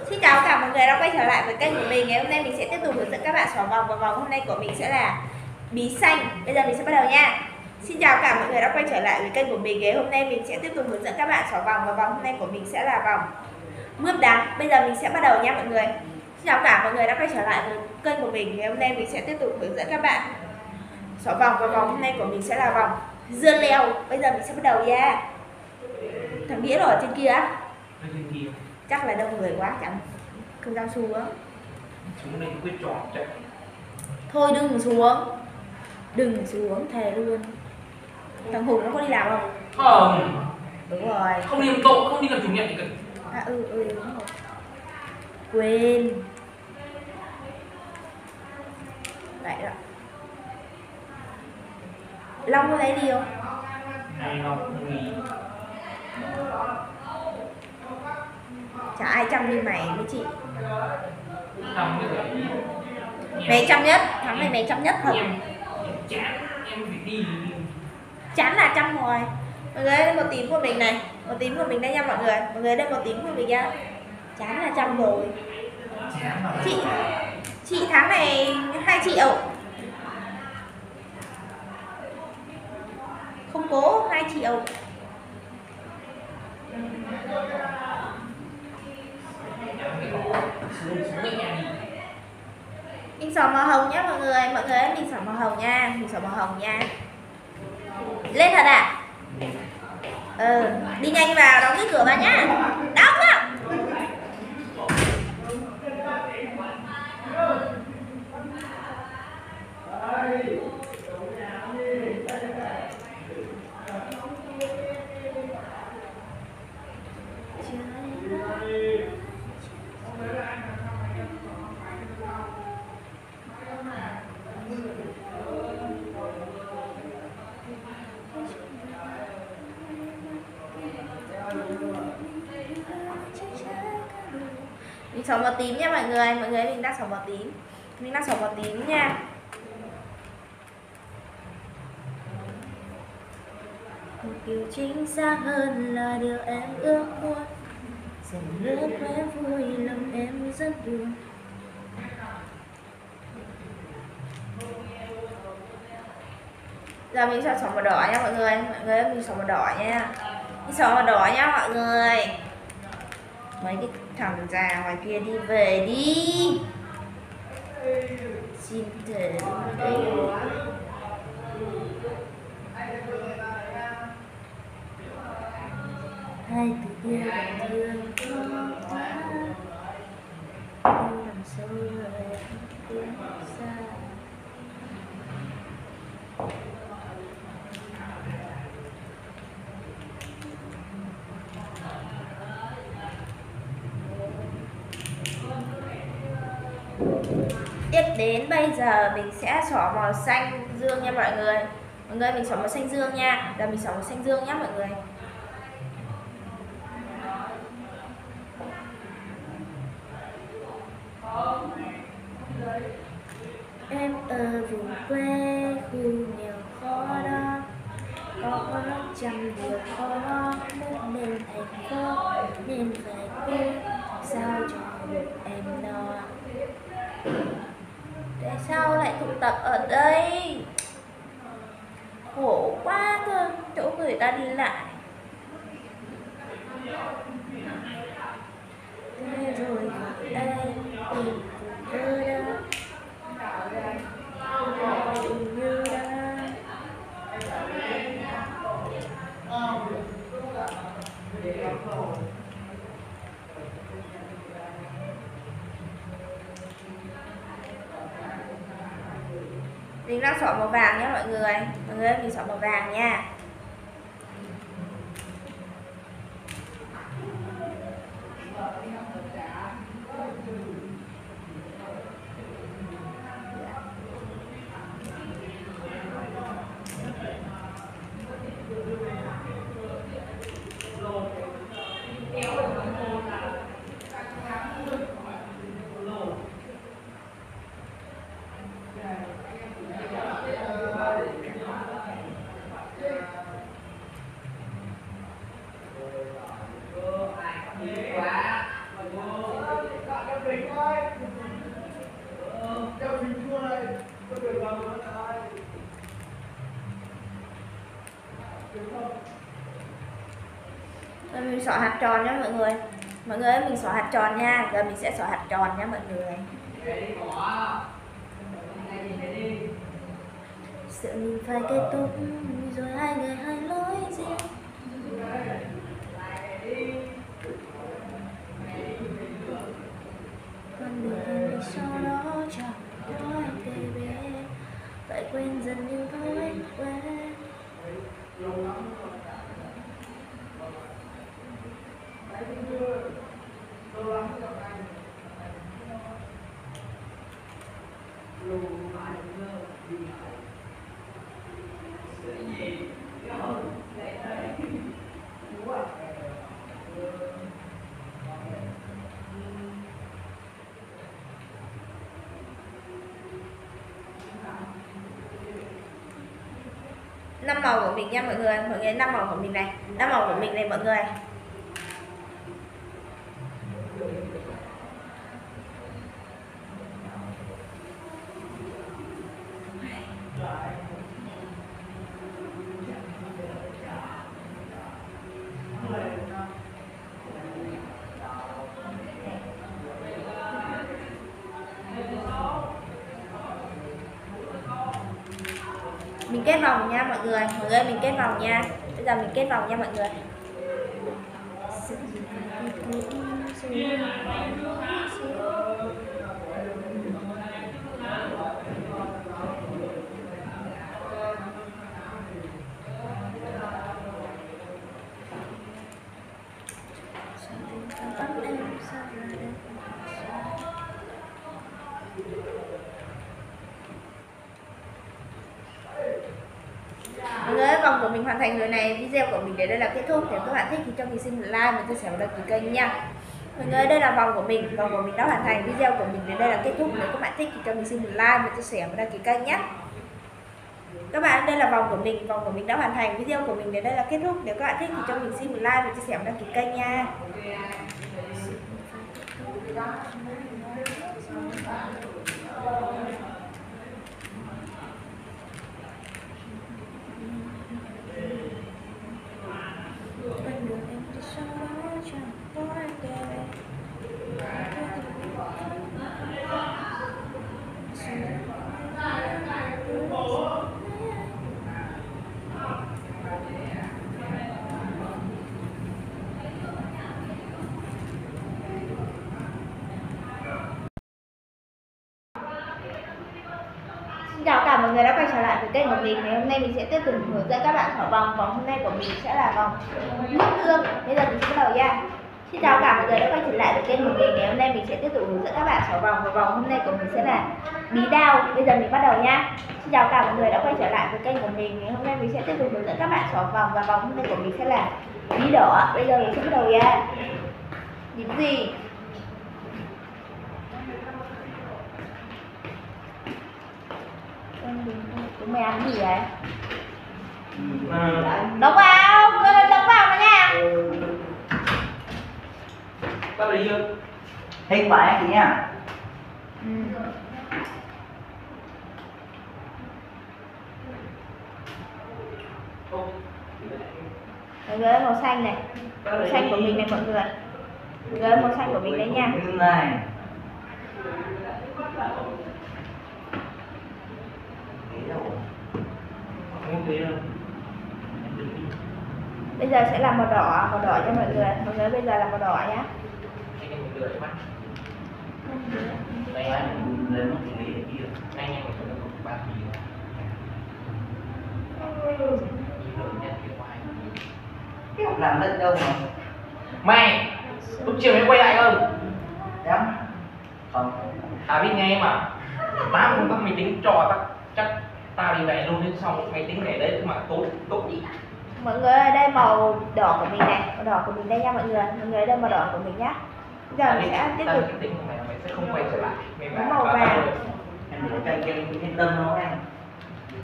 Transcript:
Xin chào tất cả mọi người đã quay trở lại với kênh của mình. Ngày hôm nay mình sẽ tiếp tục hướng dẫn các bạn xỏ vòng, và vòng hôm nay của mình sẽ là bí xanh. Bây giờ mình sẽ bắt đầu nha. Xin chào cả mọi người đã quay trở lại với kênh của mình. Ngày hôm nay mình sẽ tiếp tục hướng dẫn các bạn xỏ vòng, và vòng hôm nay của mình sẽ là vòng mướp đắng. Bây giờ mình sẽ bắt đầu nha mọi người. Xin chào cả mọi người đã quay trở lại với kênh của mình. Ngày hôm nay mình sẽ tiếp tục hướng dẫn các bạn xỏ vòng, và vòng hôm nay của mình sẽ là vòng dưa leo. Bây giờ mình sẽ bắt đầu nha. Thằng Nghĩa ở trên kia á? Chắc là đông người quá chẳng không dám xuống. Xuống đây quyết tròn chạy. Thôi đừng xuống. Đừng xuống, thề luôn. Thằng Hùng nó có đi làm không? Không. Đúng rồi. Không đi làm cậu, không đi làm chủ nhiệm gì cả. À đúng rồi. Quên. Đấy rồi. Long có thấy đi không? Này Long nghỉ. Chả ai chăm như mày với chị. Long như vậy. Mày chăm nhất, tháng này mày chăm nhất thật. Em chán, em phải đi. Chán là chăm rồi. Mọi người đây một tím của mình này. Một tím của mình đây nha mọi người. Mọi người đây một tím của mình nha. Chán là chăm rồi. Chị tháng này 2 triệu. Không cố 2 triệu. Mình xỏ màu hồng nhá mọi người. Mọi người ơi, mình xỏ màu hồng nha. Mình xỏ màu hồng nha. Lên thật à? Đi nhanh vào, đóng cái cửa vào nhá. Đóng vào. Mình xỏ màu tím nha mọi người. Mọi người mình đang xỏ màu tím. Mình đang xỏ màu tím nha. Một điều chính xác hơn là điều em ước muốn. Dần nước em vui lòng em rất buồn. Giờ mình sẽ xỏ màu đỏ nha mọi người. Mọi người ơi, mình xỏ màu đỏ nha. Mình xỏ màu đỏ nha mọi người. Mấy cái thằng già ngoài kia đi về đi. Xin thề đây. Hai từ yêu và thương khó quá. Yêu nằm sâu rồi tiếng xa. Tiếp đến bây giờ mình sẽ xỏ màu xanh dương nha mọi người. Mọi người mình xỏ màu xanh dương nha. Giờ mình xỏ màu xanh dương nhá mọi người. Em ở vùng quê khu nghèo khó đó, có trăm điều khó muốn lên thành phố nên phải cố sao cho được em no. Tại sao lại tụ tập ở đây? Khổ quá cơ, chỗ người ta đi lại. Thế rồi ở đây tìm cơ đó. Như đã. Mình đang xỏ màu vàng nhé mọi người. Mọi người ơi, mình xỏ màu vàng nha. Rồi mình xỏ hạt tròn nhé mọi người. Mọi người ơi, mình xỏ hạt tròn nha. Giờ mình sẽ xỏ hạt tròn nha mọi người. Sự mình phải kết thúc rồi hai người hai lối riêng. Con đường em đi sau đó chẳng có anh baby. Phải quên dần những thói quen. Năm màu của mình nha mọi người. Mọi người 5 màu của mình này. 5 màu của mình này mọi người. Mình kết vòng nha mọi người. Mọi người mình kết vòng nha. Bây giờ mình kết vòng nha mọi người. Mọi người ơi, vòng của mình hoàn thành rồi này. Video của mình đến đây là kết thúc. Nếu các bạn thích thì cho mình xin một like và chia sẻ và đăng ký kênh nha. Mọi người ơi, đây là vòng của mình đã hoàn thành. Video của mình đến đây là kết thúc. Nếu các bạn thích thì cho mình xin một like và chia sẻ và đăng ký kênh nhé. Các bạn, đây là vòng của mình đã hoàn thành. Video của mình đến đây là kết thúc. Nếu các bạn thích thì cho mình xin một like và chia sẻ và đăng ký kênh nha. Xin chào cả mọi người đã quay trở lại với kênh của mình. Ngày hôm nay mình sẽ tiếp tục hướng dẫn các bạn thổi vòng. Vòng hôm nay của mình sẽ là vòng nước hương. Bây giờ mình sẽ bắt đầu nha. Xin chào cả mọi người đã quay trở lại với kênh của mình. Ngày hôm nay mình sẽ tiếp tục hướng dẫn các bạn thổi vòng. Và vòng hôm nay của mình sẽ là bí đao. Bây giờ mình bắt đầu nha. Xin chào cả mọi người đã quay trở lại với kênh của mình. Ngày hôm nay mình sẽ tiếp tục hướng dẫn các bạn thổi vòng. Và vòng hôm nay của mình sẽ là bí đỏ. Bây giờ mình sẽ bắt đầu nha. Những gì? Chúng mày ăn gì vậy? Đóng vào, đóng vào mà nha. Bắt đầu đi chưa? Hết quả chị nha. Mọi người ơi, màu xanh này. Màu xanh của mình này mọi người. Mọi người ơi, màu xanh của mình đấy nha. Này. Bây giờ sẽ là màu đỏ cho mọi người. Mọi người bây giờ là màu đỏ nhá. Làm đất đâu mà. Mày, lúc chiều mày quay lại không? Em. Không. Tao biết nghe mà. 8 công tắc mày tính trò chắc tao đi về luôn, đến xong mày tính để đấy mà tốt gì. Mọi người ơi, đây màu đỏ của mình này. Màu đỏ của mình đây nha mọi người. Mọi người đây màu đỏ của mình nhá. Bây giờ mình sẽ tiếp tục. Tính của mày sẽ không quay trở lại. Màu vàng. Em để cây yên tâm không em?